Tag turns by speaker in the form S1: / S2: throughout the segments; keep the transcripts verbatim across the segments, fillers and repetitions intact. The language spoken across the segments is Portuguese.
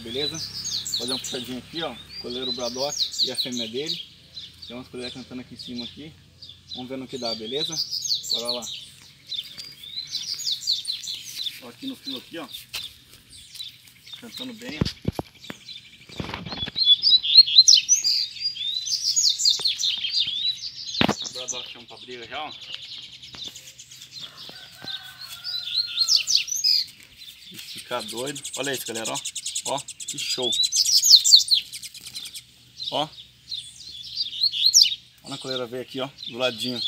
S1: beleza? Vou fazer um puxadinho aqui, ó, coleiro Braddock e a fêmea dele. Tem umas coleiras cantando aqui em cima aqui. Vamos ver no que dá, beleza? Bora lá. Tô aqui no fio aqui, ó, cantando bem, ó. O Braddock chama pra briga já, ó. Ficar doido. Olha isso, galera, ó. Ó, que show. Ó. Olha a coleira veio aqui, ó, do ladinho.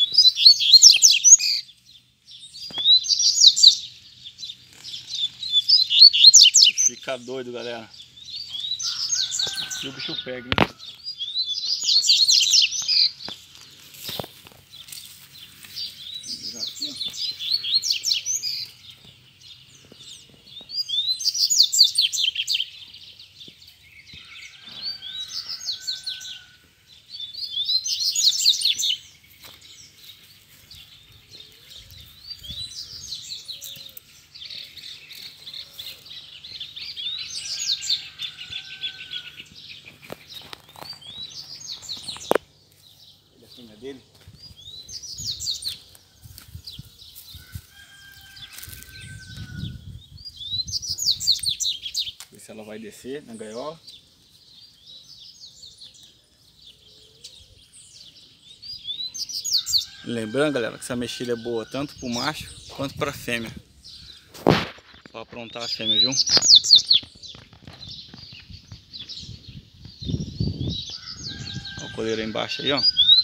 S1: Fica doido, galera. Aqui o bicho pega, hein? Vou virar aqui, ó. Dele. Ver se ela vai descer na gaiola. Lembrando, galera, que essa mexilha é boa tanto para o macho quanto para a fêmea. Para aprontar a fêmea, viu? Olha o coleiro aí embaixo aí, ó.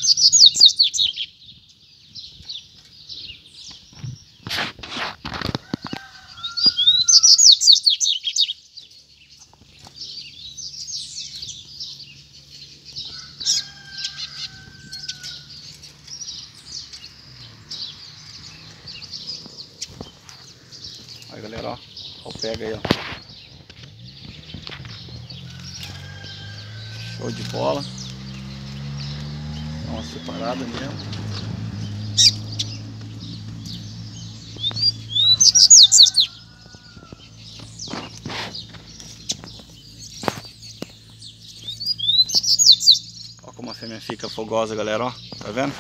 S1: Aí, galera, ó, ó, pega aí, ó. Show de bola. Dá uma separada mesmo. Ó como a fêmea fica fogosa, galera, ó. Tá vendo?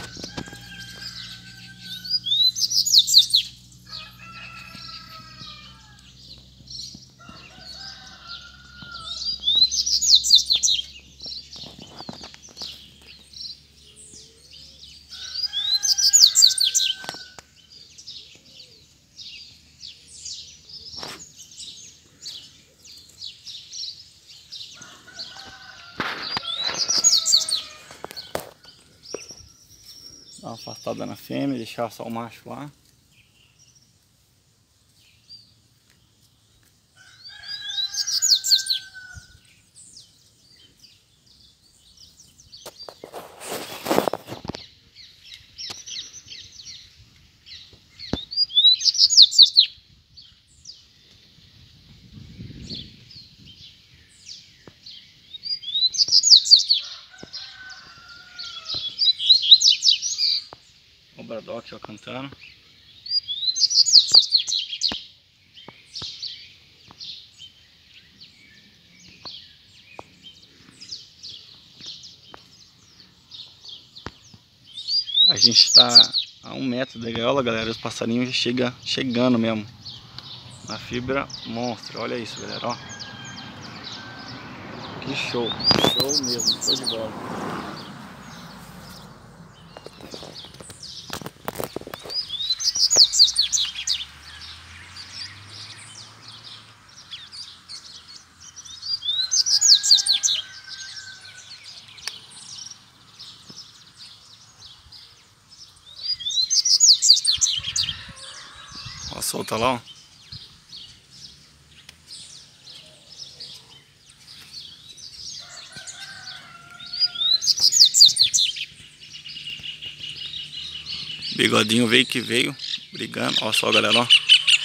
S1: Dá uma afastada na fêmea, deixar só o macho lá. O Braddock, ó, cantando. A gente está a um metro da gaiola, galera. Os passarinhos já chegam chegando mesmo. Na fibra monstra. Olha isso, galera, ó. Que show. Show mesmo. Show de bola. Ó, solta lá, ó. Bigodinho veio que veio, brigando. Ó só, galera, ó.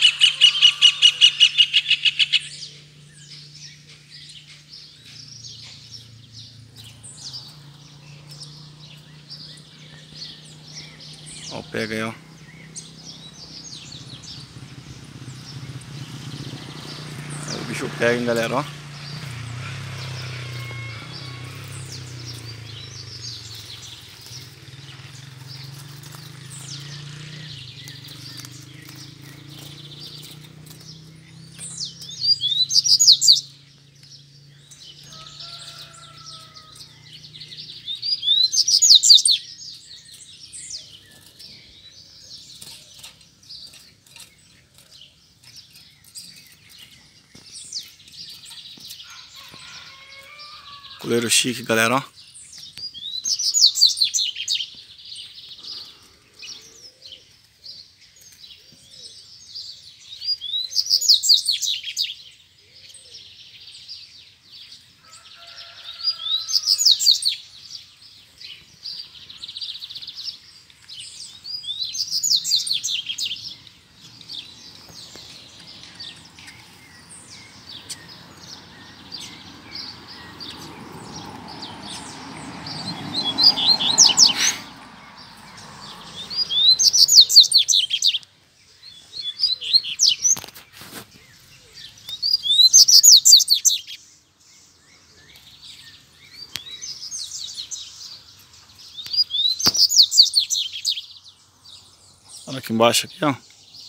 S1: Ó, pega aí, ó. Aí o bicho pega, hein, galera, ó. Coleiro chique, galera, ó. Olha aqui embaixo aqui, ó.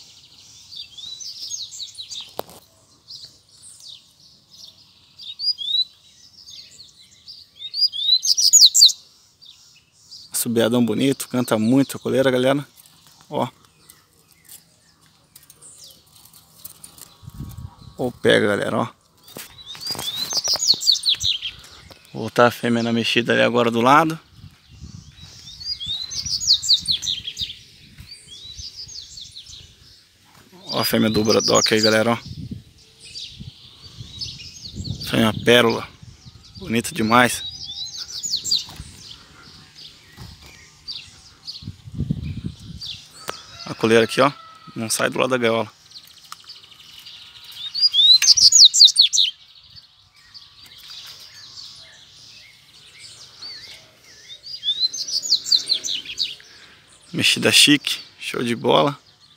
S1: Subiadão bonito, canta muito a coleira, galera. Ó. Ó, pega, galera, ó. Vou voltar a fêmea na mexida ali agora do lado. Ó a fêmea do Braddock aí, galera, ó. Fêmea pérola. Bonita demais. A coleira aqui, ó. Não sai do lado da gaiola. Mexida chique. Show de bola.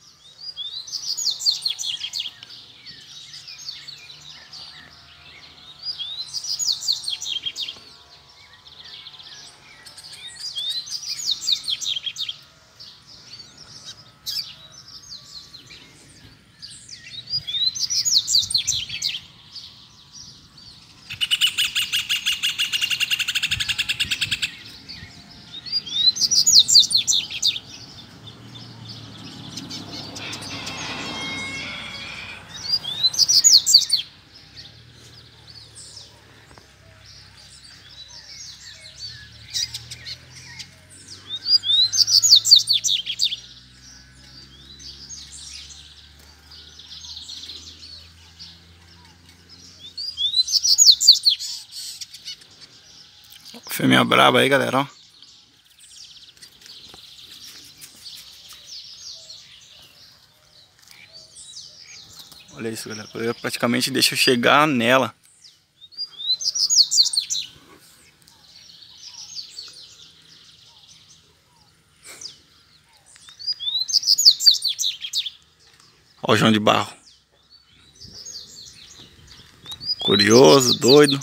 S1: Fêmea braba aí, galera, ó. Olha isso, galera. Eu praticamente deixo eu chegar nela. Ó o João de Barro. Curioso, doido.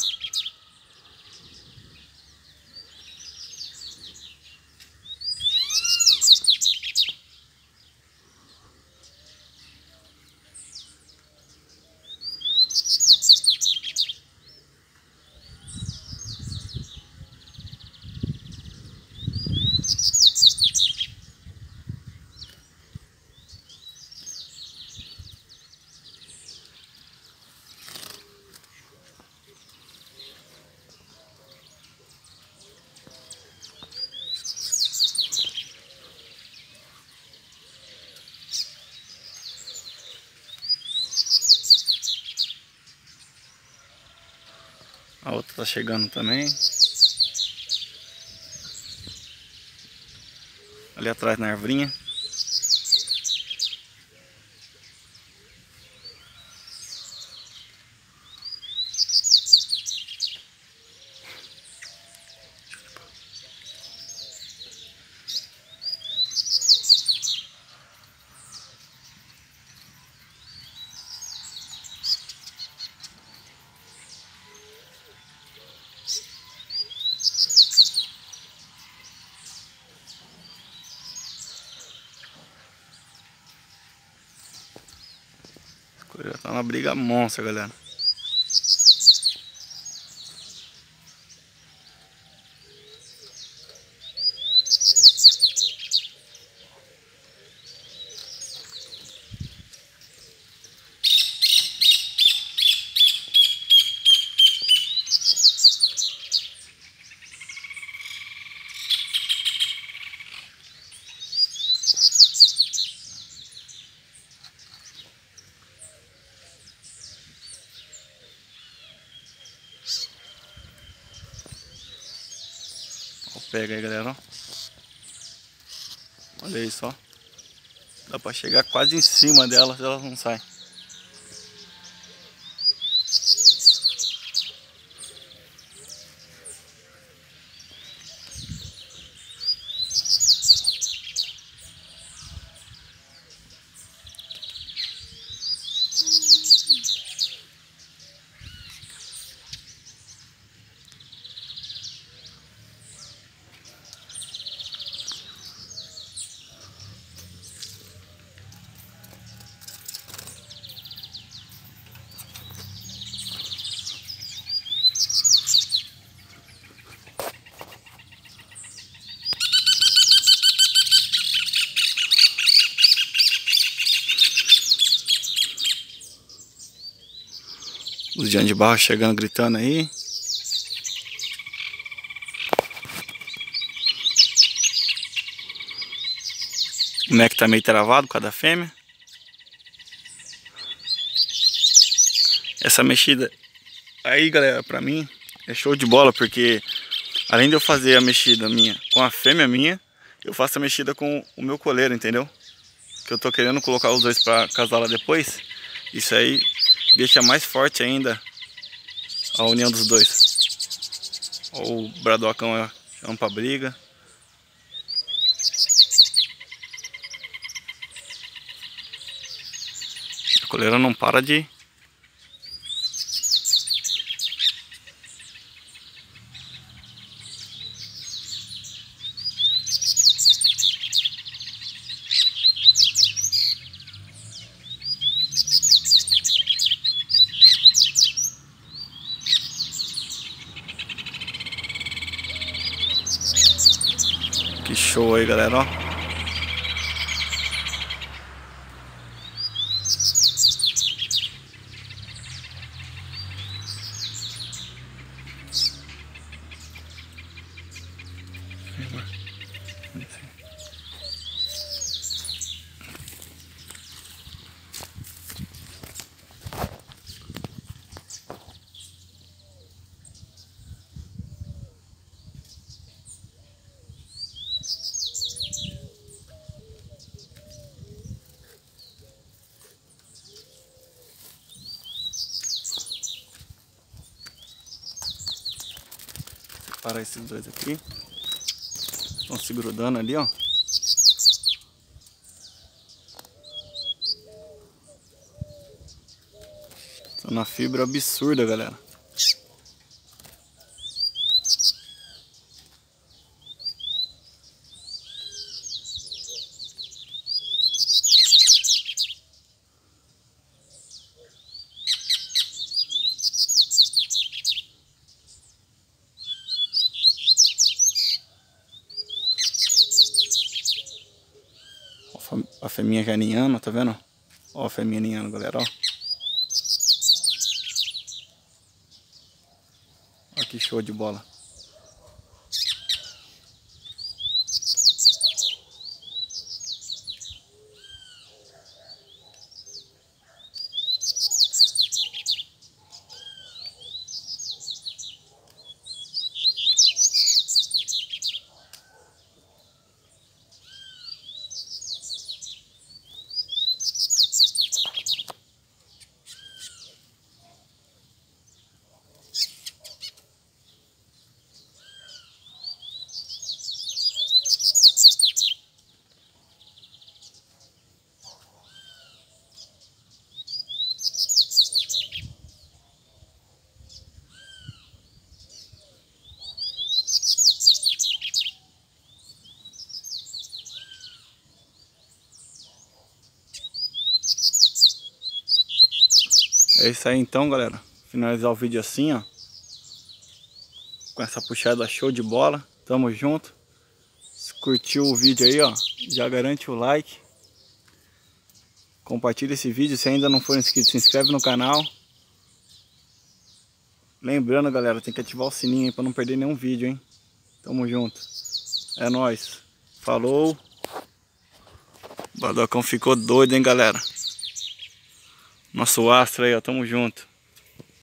S1: A outra tá chegando também. Ali atrás na arvrinha. Já tá uma briga monstra, galera. Pega aí, galera, ó. Olha isso, ó. Dá pra chegar quase em cima delas, elas não saem. Os diante de barro chegando, gritando aí. O neck tá meio travado por causa da fêmea. Essa mexida aí, galera, pra mim é show de bola, porque além de eu fazer a mexida minha com a fêmea minha, eu faço a mexida com o meu coleiro, entendeu? Que eu tô querendo colocar os dois pra casar lá depois. Isso aí deixa mais forte ainda a união dos dois. O bradocão é um pra briga. A coleira não para de... Que show aí, galera, ó. Separar esses dois aqui. Estão se grudando ali, ó. Estão na fibra absurda, galera. A fêmea já ninhando, tá vendo? Ó a fêmea ninhando, galera, ó. Ó que show de bola. É isso aí então, galera. Finalizar o vídeo assim, ó. Com essa puxada show de bola. Tamo junto. Se curtiu o vídeo aí, ó, já garante o like. Compartilha esse vídeo. Se ainda não for inscrito, se inscreve no canal. Lembrando, galera, tem que ativar o sininho aí pra não perder nenhum vídeo, hein? Tamo junto. É nóis. Falou. O Badocão ficou doido, hein, galera? Nosso astro aí, ó. Tamo junto.